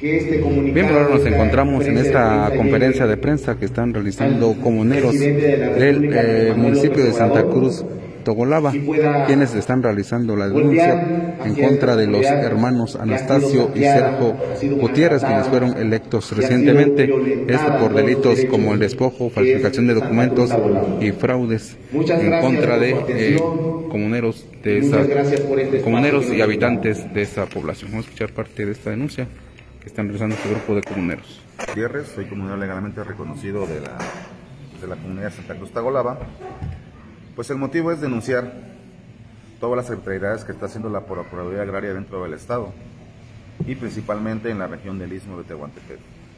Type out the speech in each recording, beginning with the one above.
Bien, ahora nos encontramos en esta conferencia de prensa que están realizando comuneros del municipio de Santa Cruz Togolava, quienes están realizando la denuncia en contra de los hermanos Anastasio y Sergio Gutiérrez, quienes fueron electos recientemente, por delitos como el despojo, falsificación de documentos y fraudes en contra de comuneros y habitantes de esa población. Vamos a escuchar parte de esta denuncia que están realizando este grupo de comuneros. Gutiérrez, soy comunero legalmente reconocido de la comunidad de Santa Cruz Togolava. Pues el motivo es denunciar todas las arbitrariedades que está haciendo la Procuraduría Agraria dentro del Estado y principalmente en la región del Istmo de Tehuantepec.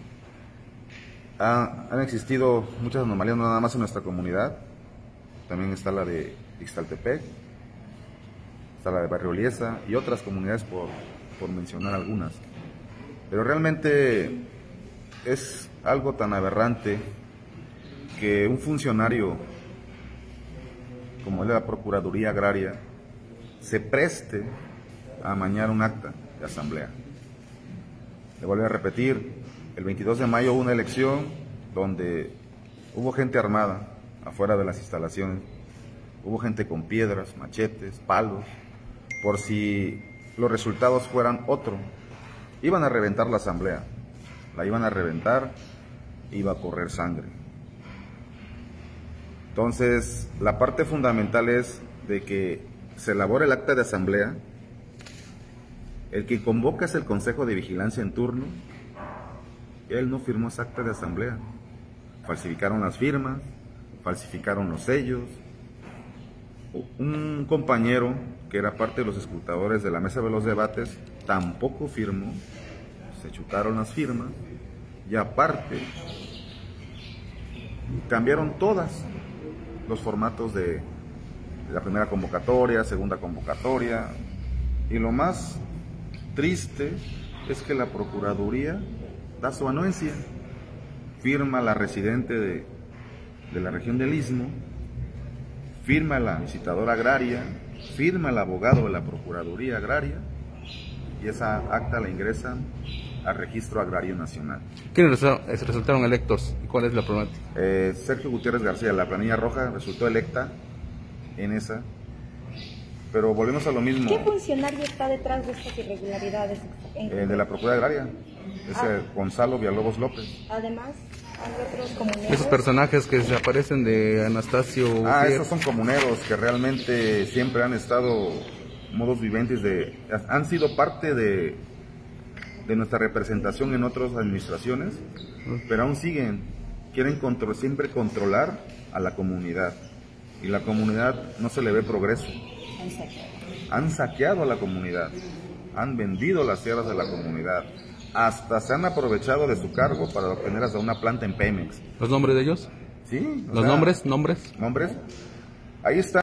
Han existido muchas anomalías, no nada más en nuestra comunidad, también está la de Ixtaltepec, está la de Barrio Liesa y otras comunidades por mencionar algunas. Pero realmente es algo tan aberrante que un funcionario como el de la Procuraduría Agraria se preste a amañar un acta de asamblea. Le vuelvo a repetir, el 22 de mayo hubo una elección donde hubo gente armada afuera de las instalaciones, hubo gente con piedras, machetes, palos, por si los resultados fueran otro. Iban a reventar la asamblea, la iban a reventar, iba a correr sangre. Entonces, la parte fundamental es de que se elabore el acta de asamblea, el que convoca es el Consejo de Vigilancia en turno, él no firmó esa acta de asamblea, falsificaron las firmas, falsificaron los sellos. Un compañero que era parte de los escrutadores de la mesa de los debates tampoco firmó, se chutaron las firmas y aparte cambiaron todas los formatos de la primera convocatoria, segunda convocatoria, y lo más triste es que la Procuraduría da su anuencia, firma la residente de la región del Istmo, firma la visitadora agraria, firma el abogado de la Procuraduría Agraria y esa acta la ingresan al Registro Agrario Nacional. ¿Quiénes resultaron electos y cuál es la problemática? Sergio Gutiérrez García, la planilla roja, resultó electa en esa, pero volvemos a lo mismo. ¿Qué funcionario está detrás de estas irregularidades? De la Procuraduría Agraria, es Gonzalo Villalobos López. Además, hay otros comuneros. Esos personajes que se aparecen de Anastasio. Esos son comuneros que realmente siempre han estado modos viventes han sido parte de nuestra representación en otras administraciones, pero aún quieren siempre controlar a la comunidad, y la comunidad no se le ve progreso. Han saqueado a la comunidad, han vendido las tierras de la comunidad, hasta se han aprovechado de su cargo para obtener hasta una planta en Pemex. ¿Los nombres de ellos? Sí. ¿Los nombres? Ahí está.